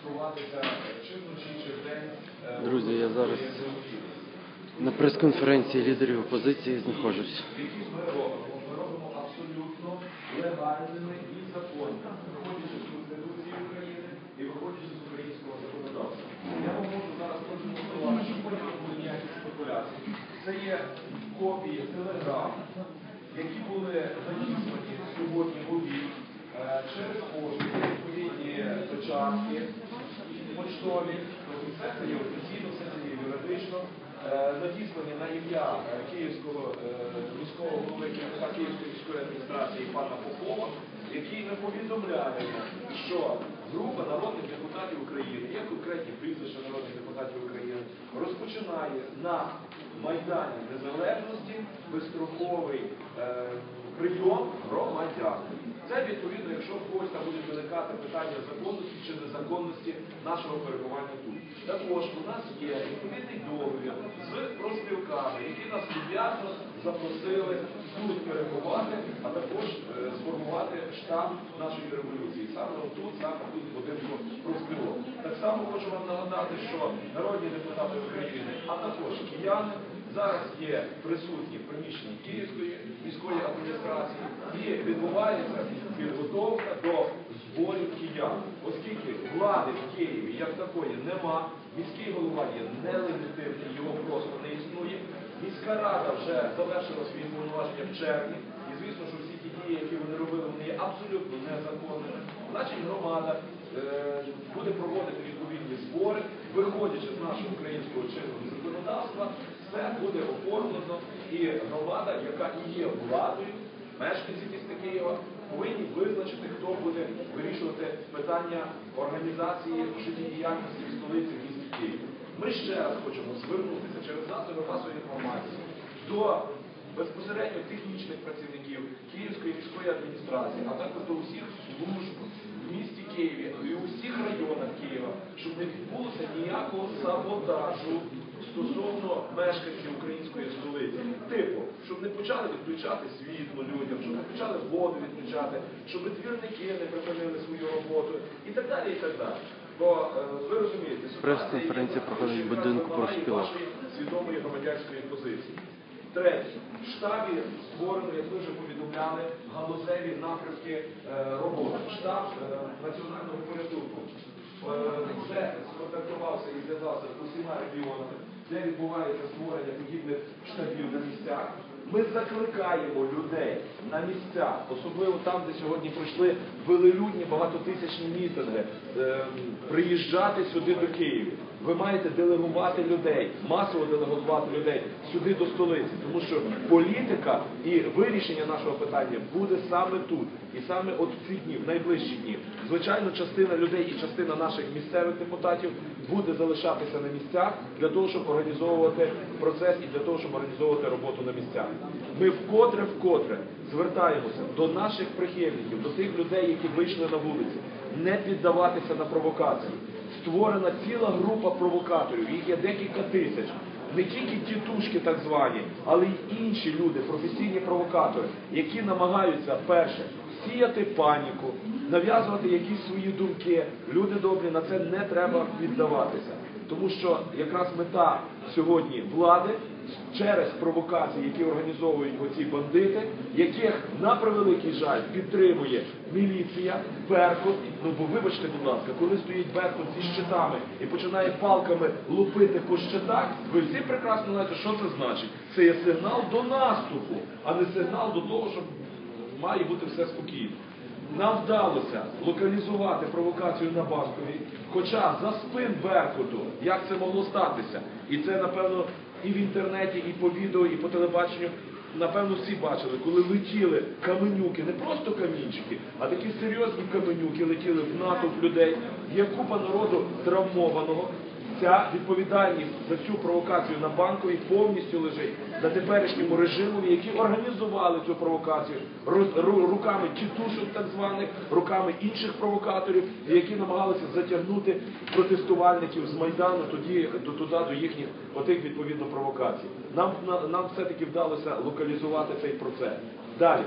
сховатися чи вночі, чи вдень. Друзі, я зараз на прес-конференції лідерів опозиції знаходжусь. Які ми робимо абсолютно легальними і законними, виходячи з Конституції України і виходячи з українського законодавства. Я вам можу зараз продемонструвати, що потім не буде ніяких спекуляцій. Це є копії телеграм, які були надіслані сьогодні в обід через пошту, відповідні печатки, поштові. Все це є офіційно, все це є юридично. Надіслані на ім'я Київського міського голови Київської міської адміністрації пана Попова, який не повідомляє, що група народних депутатів України, є конкретні прізвища народних депутатів України, розпочинає на Майдані Незалежності безстроковий прийом громадян. Це відповідно, якщо в когось там будуть виникати питання законності чи незаконності нашого перебування тут. Також у нас є відповідний договір з профспілками, які нас люб'язно запросили тут перебувати, а також сформувати штаб нашої революції. Саме тут в будинку профспілок. Так само хочу вам нагадати, що народні депутати України, а також кияни, зараз є присутні в приміщенні Київської міської адміністрації і відбувається підготовка до зборів киян. Оскільки влади в Києві як такої нема, міський голова є нелегітимний, його просто не існує. Міська рада вже завершила свої повноваження в червні. І звісно, що всі ті дії, які вони робили, вони є абсолютно незаконними. Значить, громада буде проводити відповідні збори, виходячи з нашого українського чинного законодавства, все буде оформлено, і громада, яка і є владою, мешканці міста Києва, повинні визначити, хто буде вирішувати питання організації життєдіяльності в столиці в місті Києві. Ми ще раз хочемо звернутися через засоби масової інформації до безпосередньо технічних працівників Київської міської адміністрації, а також до усіх служб в місті Києві і у всіх районах Києва, щоб не відбулося ніякого саботажу стосовно мешканців української столиці. Типу, щоб не почали відключати світло людям, щоб не почали воду відключати, щоб двірники не припинили свою роботу і так далі, і так далі. Бо, ви розумієте, прес-конференція проходить в будинку профспілок. Свідомої громадянської позиції. Третє. В штабі створено, як ви вже повідомляли, галузеві напрямки роботи. Штаб національного порятунку вже сконтактувався і зв'язався з усіма регіонами, де відбувається створення подібних штабів на місцях. Ми закликаємо людей на місцях, особливо там, де сьогодні пройшли велелюдні багатотисячні мітинги, приїжджати сюди до Києва. Ви маєте делегувати людей, масово делегувати людей сюди до столиці, тому що політика і вирішення нашого питання буде саме тут. І саме от в ці дні, в найближчі дні. Звичайно, частина людей і частина наших місцевих депутатів буде залишатися на місцях для того, щоб організовувати процес і для того, щоб організовувати роботу на місцях. Ми вкотре звертаємося до наших прихильників, до тих людей, які вийшли на вулиці, не піддаватися на провокації. Створена ціла група провокаторів, їх є декілька тисяч. Не тільки тітушки так звані, але й інші люди, професійні провокатори, які намагаються, перше, сіяти паніку, нав'язувати якісь свої думки. Люди добрі, на це не треба піддаватися. Тому що якраз мета сьогодні влади через провокації, які організовують оці бандити, яких, на превеликий жаль, підтримує міліція, Беркут. Ну, бо вибачте, будь ласка, коли стоїть Беркут зі щитами і починає палками лупити по щитах, ви всі прекрасно знаєте, що це значить. Це є сигнал до наступу, а не сигнал до того, що має бути все спокійно. Нам вдалося локалізувати провокацію на Банковій, хоча за спин Беркуту, як це могло статися, і це, напевно, і в інтернеті, і по відео, і по телебаченню, напевно, всі бачили, коли летіли каменюки, не просто камінчики, а такі серйозні каменюки летіли в натовп людей, є купа народу травмованого. Ця відповідальність за цю провокацію на Банковій повністю лежить на теперішньому режимові, які організували цю провокацію руками тітушок так званих, руками інших провокаторів, які намагалися затягнути протестувальників з Майдану туди до їхніх отих відповідно провокацій. Нам все-таки вдалося локалізувати цей процес. Далі.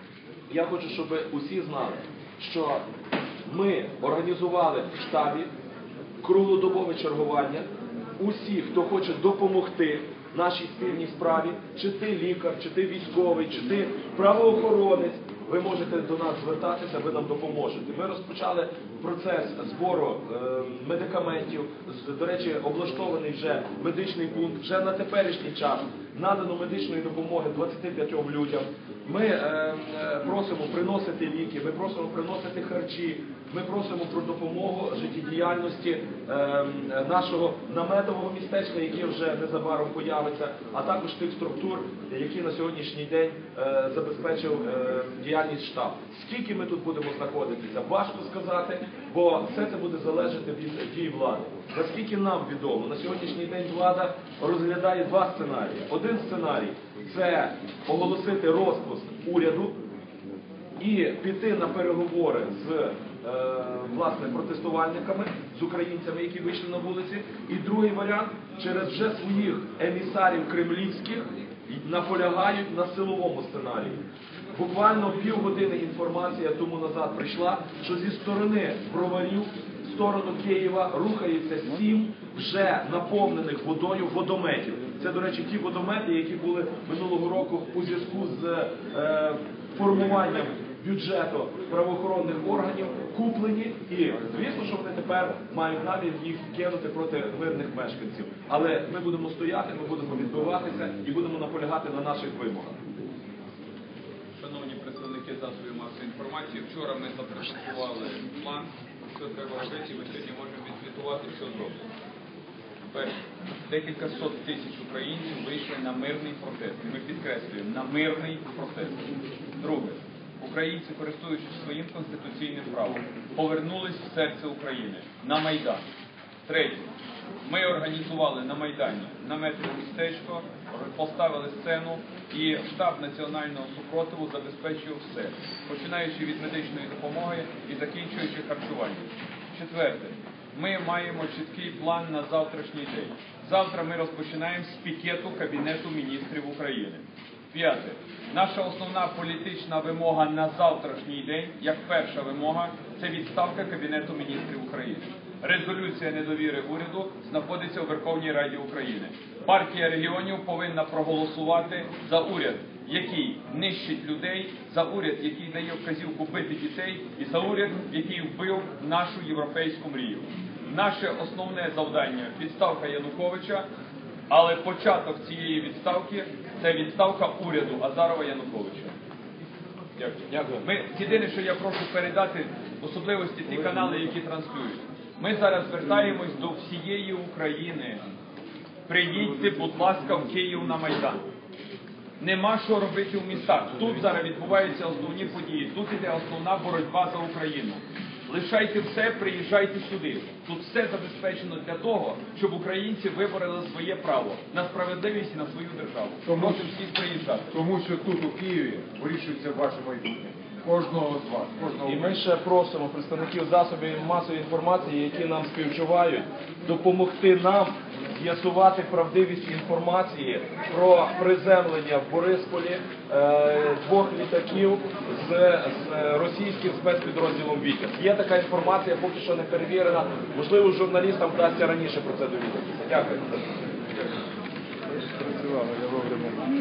Я хочу, щоб усі знали, що ми організували в штабі круглодобове чергування. Усі, хто хоче допомогти нашій спільній справі, чи ти лікар, чи ти військовий, чи ти правоохоронець, ви можете до нас звертатися, ви нам допоможете. Ми розпочали процес збору медикаментів, до речі, облаштований вже медичний пункт, вже на теперішній час надано медичної допомоги 25 людям. Ми просимо приносити ліки, ми просимо приносити харчі, ми просимо про допомогу життєдіяльності нашого наметового містечка, яке вже незабаром появиться, а також тих структур, які на сьогоднішній день забезпечив діяльність штаб. Скільки ми тут будемо знаходитися, важко сказати, бо все це буде залежати від дій влади. Наскільки нам відомо, на сьогоднішній день влада розглядає два сценарії. Один сценарій – це оголосити розпуск уряду і піти на переговори з власне протестувальниками, з українцями, які вийшли на вулиці. І другий варіант – через вже своїх емісарів кремлівських наполягають на силовому сценарії. Буквально півгодини інформація тому назад прийшла, що зі сторони Броварів в сторону Києва рухається 7 вже наповнених водою водометів. Це, до речі, ті водомети, які були минулого року у зв'язку з формуванням бюджету правоохоронних органів куплені, і звісно, що вони тепер мають намір їх кинути проти мирних мешканців. Але ми будемо стояти, ми будемо відбиватися і будемо наполягати на наших вимогах. Шановні представники засобів масової інформації, вчора ми запрезентували план, що треба робити, і ми сьогодні можемо відзвітувати, що зроблено. Перше, декілька сот тисяч українців вийшли на мирний протест. І ми підкреслюємо, на мирний протест. Друге, українці, користуючись своїм конституційним правом, повернулись в серце України, на Майдан. Третє, ми організували на Майдані наметове містечко, поставили сцену, і штаб національного супротиву забезпечив все, починаючи від медичної допомоги і закінчуючи харчуванням. Четверте, ми маємо чіткий план на завтрашній день. Завтра ми розпочинаємо з пікету Кабінету міністрів України. П'яте. Наша основна політична вимога на завтрашній день, як перша вимога, це відставка Кабінету міністрів України. Резолюція недовіри уряду знаходиться у Верховній Раді України. Партія регіонів повинна проголосувати за уряд, який нищить людей, за уряд, який дає вказівку бити дітей, і за уряд, який вбив нашу європейську мрію. Наше основне завдання – відставка Януковича, але початок цієї відставки – це відставка уряду Азарова-Януковича. Дякую. Єдине, що я прошу передати особливості ті канали, які транслюють. Ми зараз звертаємось до всієї України. Приїдьте, будь ласка, в Київ на Майдан. Нема що робити в містах. Тут зараз відбуваються основні події. Тут іде основна боротьба за Україну. Лишайте все, приїжджайте сюди. Тут все забезпечено для того, щоб українці вибороли своє право на справедливість і на свою державу. Просимо всіх приїжджати. Тому що тут у Києві вирішується ваше майбутнє. Кожного з вас. Кожного. І ми ще просимо представників засобів масової інформації, які нам співчувають, допомогти нам з'ясувати правдивість інформації про приземлення в Борисполі 2 літаків з російським спецпідрозділом «Вітязь». Є така інформація, поки що не перевірена. Можливо, журналістам вдасться раніше про це довідатися. Дякую. Працювали, я вовремя.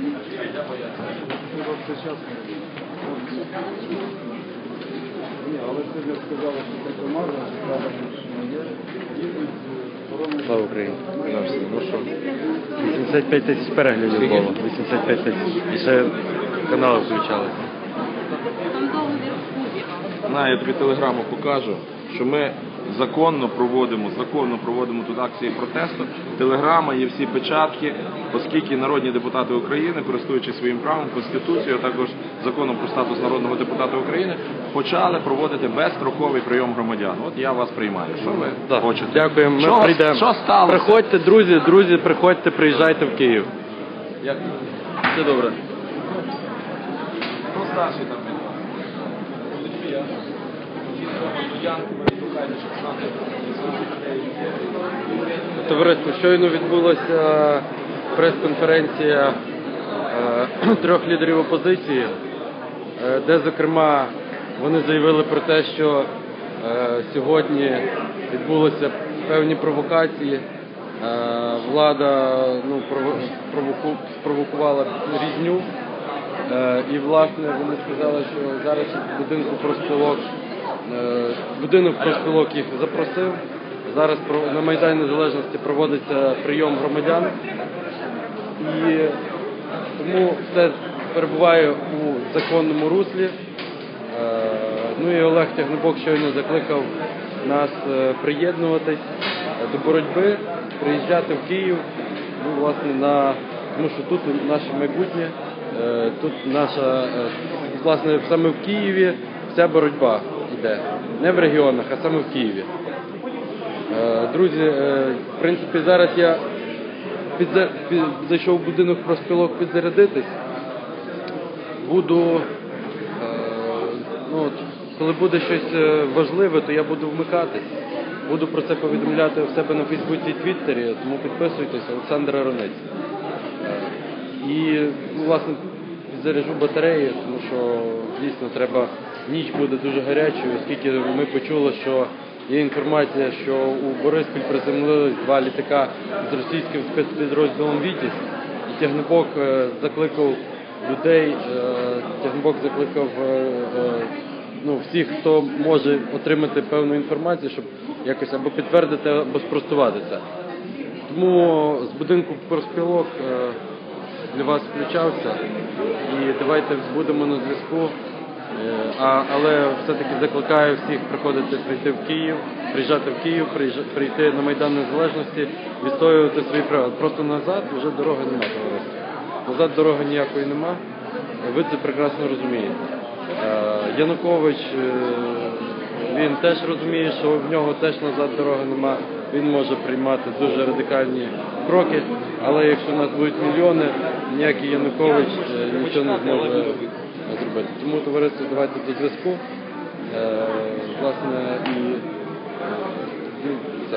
Ні, але сьогодні сказали, що це команда, що правда не є. Слава Україні! Ну що, 85 тисяч переглядів було, 85 тисяч. І ще канали включалися. Я тобі телеграму покажу, що ми законно проводимо тут акції протесту. Телеграма, є всі печатки, оскільки народні депутати України, користуючись своїм правом, Конституцією, а також законом про статус народного депутата України, почали проводити безстроковий прийом громадян. От я вас приймаю. Що ви хочете? Дякуємо, ми прийдемо. Що сталося? Приходьте, друзі, приходьте, приїжджайте в Київ. Все добре. Хто старший там від вас? Олексія. Товариство, щойно відбулася прес-конференція 3 лідерів опозиції, де, зокрема, вони заявили про те, що сьогодні відбулося певні провокації. Влада спровокувала різню. І, власне, вони сказали, що зараз будинок профспілок їх запросив. Зараз на Майдані Незалежності проводиться прийом громадян. І тому все перебуває у законному руслі. Ну і Олег Тягнебок щойно закликав нас приєднуватись до боротьби, приїжджати в Київ, ну, власне, тому що тут наше майбутнє, тут власне, саме в Києві вся боротьба йде. Не в регіонах, а саме в Києві. Друзі, в принципі, зараз я зайшов в будинок профспілок підзарядитись. Коли буде щось важливе, то я буду вмикатись. Буду про це повідомляти у себе на Фейсбуці і Твіттері, тому підписуйтесь, Олександр Аронець. І, власне, підзаряджу батареї, тому що дійсно треба, ніч буде дуже гарячою, оскільки ми почули, що є інформація, що у Бориспіль приземлили 2 літака з російським спецпідрозділом «Вітязь», і Тягнебок закликав людей, Тягнебок закликав всіх, хто може отримати певну інформацію, щоб якось або підтвердити, або спростувати це. Тому з будинку профспілок для вас включався, і давайте будемо на зв'язку. Але все-таки закликаю всіх прийти в Київ, приїжджати в Київ, прийти на Майдан Незалежності, відстоювати свої права. Просто назад вже дороги немає, товариство. Назад дороги ніякої нема, ви це прекрасно розумієте. Янукович, він теж розуміє, що в нього теж назад дороги нема, він може приймати дуже радикальні кроки, але якщо у нас будуть мільйони, ніякий Янукович нічого не зможе зробити. Тому, товариство, давайте до зв'язку, власне, і все.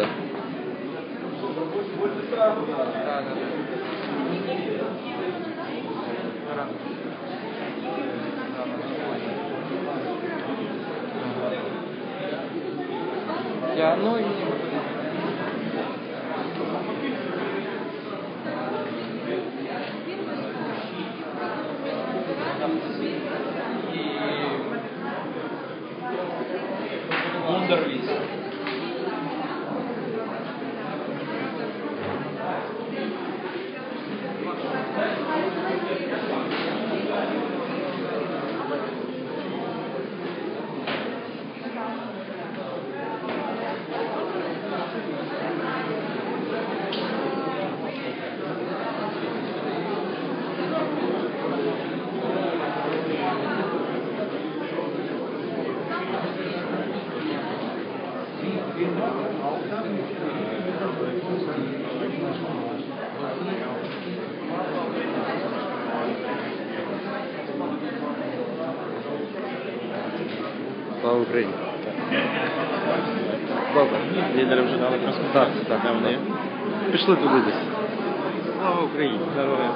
Вундервіс. Слава Україні! Добре. Лідери вже дали прес-конференцію. Так. Де вони є? Пішли туди десь. Слава Україні! Здоров'я.